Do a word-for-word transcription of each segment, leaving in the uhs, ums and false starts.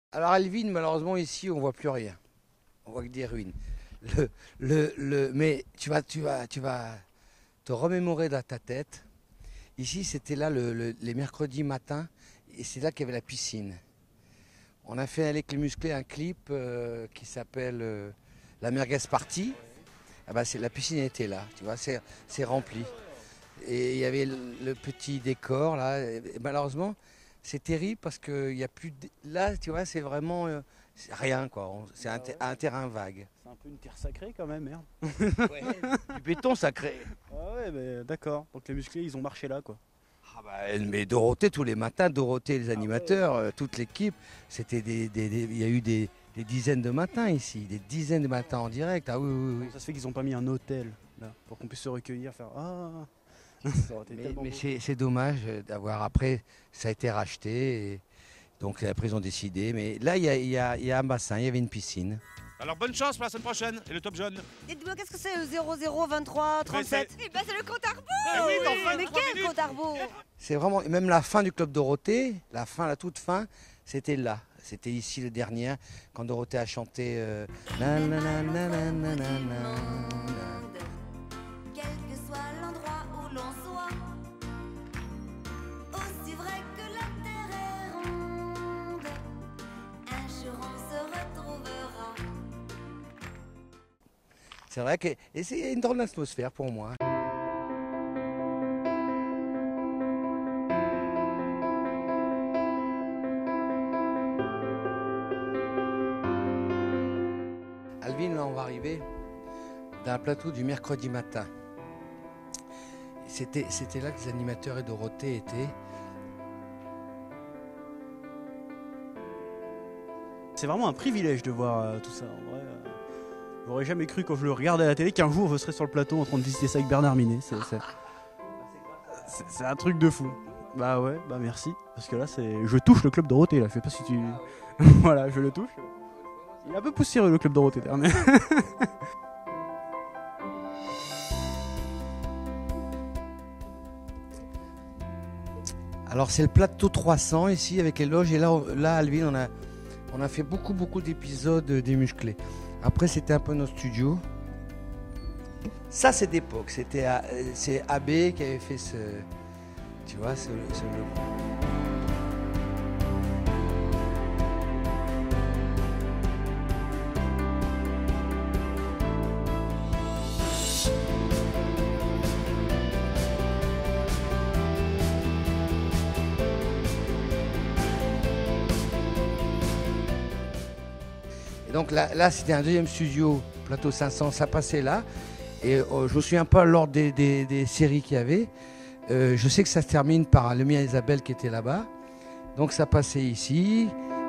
Alors Alvin, malheureusement ici on voit plus rien. On voit que des ruines. Le, le, le, mais tu vas, tu, vas, tu vas te remémorer dans ta tête. Ici c'était là le, le, les mercredis matins et c'est là qu'il y avait la piscine. On a fait avec les musclés un clip euh, qui s'appelle euh, La Merguez Party. Ah bah, la piscine était là, tu vois, c'est rempli. Et il y avait le, le petit décor là. Et malheureusement, c'est terrible parce qu'il n'y a plus de... Là, tu vois, c'est vraiment euh, rien, quoi. C'est un, ter un terrain vague. C'est un peu une terre sacrée quand même, merde. Ouais, du béton sacré. Ah ouais, bah, d'accord. Donc les musclés, ils ont marché là, quoi. Ah bah, mais Dorothée, tous les matins, Dorothée, les animateurs, euh, toute l'équipe, c'était des, des, des... Il y a eu des, des dizaines de matins ici, des dizaines de matins en direct. Ah oui, oui, oui. Ça se fait qu'ils n'ont pas mis un hôtel, là, pour qu'on puisse se recueillir, faire... Ah Mais, mais c'est dommage d'avoir, après, ça a été racheté, et donc après ils ont décidé. Mais là, il y a, y, a, y a un bassin, il y avait une piscine. Alors bonne chance pour la semaine prochaine et le top jaune. Dites-moi, qu'est-ce que c'est le zéro zéro vingt-trois trente-sept? Mais Eh ben c'est le compte à rebours. Eh oui, dans Mais vingt-trois quel minutes. compte à rebours? C'est vraiment, même la fin du club Dorothée, la fin, la toute fin, c'était là. C'était ici le dernier, quand Dorothée a chanté euh, na, na, na, na, na, na, na, na. Quel que soit l'endroit où l'on soit, aussi vrai que la terre est ronde, un jour on se retrouvera. C'est vrai que et c'est une drôle d'atmosphère pour moi. Alvin, là on va arriver dans un plateau du mercredi matin. C'était là que les animateurs et Dorothée étaient. C'est vraiment un privilège de voir euh, tout ça, en vrai. Euh, J'aurais jamais cru quand je le regardais à la télé qu'un jour je serais sur le plateau en train de visiter ça avec Bernard Minet. C'est un truc de fou. Bah ouais, bah merci. Parce que là, c'est, je touche le club Dorothée, là. Je sais pas si tu... Voilà, je le touche. Il est un peu poussiéreux le club Dorothée, mais... Alors c'est le plateau trois cents ici avec les loges et là, là Alvin, on a, on a fait beaucoup beaucoup d'épisodes des musclés. Après c'était un peu nos studios. Ça c'est d'époque, c'était c'est A B qui avait fait ce, tu vois, ce, ce logo. Et donc là, là c'était un deuxième studio, plateau cinq cents, ça passait là. Et euh, je me souviens pas lors des, des, des séries qu'il y avait. Euh, je sais que ça se termine par le mien Isabelle qui était là-bas. Donc ça passait ici.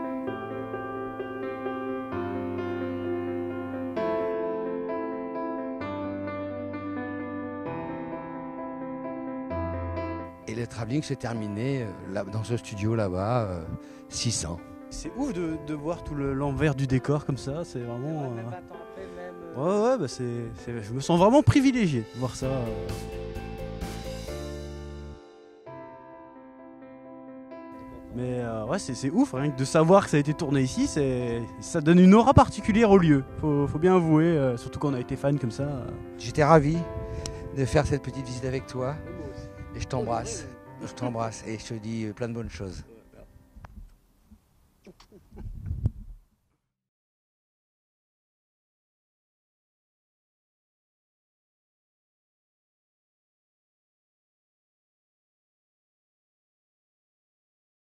Et le travelling se terminait euh, là, dans ce studio là-bas, euh, six cents. C'est ouf de, de voir tout l'envers du décor comme ça, c'est vraiment... Euh... Ouais, ouais, bah c'est, je me sens vraiment privilégié de voir ça. Euh... Mais euh, ouais, c'est ouf, rien que de savoir que ça a été tourné ici, ça donne une aura particulière au lieu, faut, faut bien avouer, euh, surtout quand on a été fan comme ça. Euh... J'étais ravi de faire cette petite visite avec toi, et je t'embrasse, je t'embrasse, et je te dis plein de bonnes choses.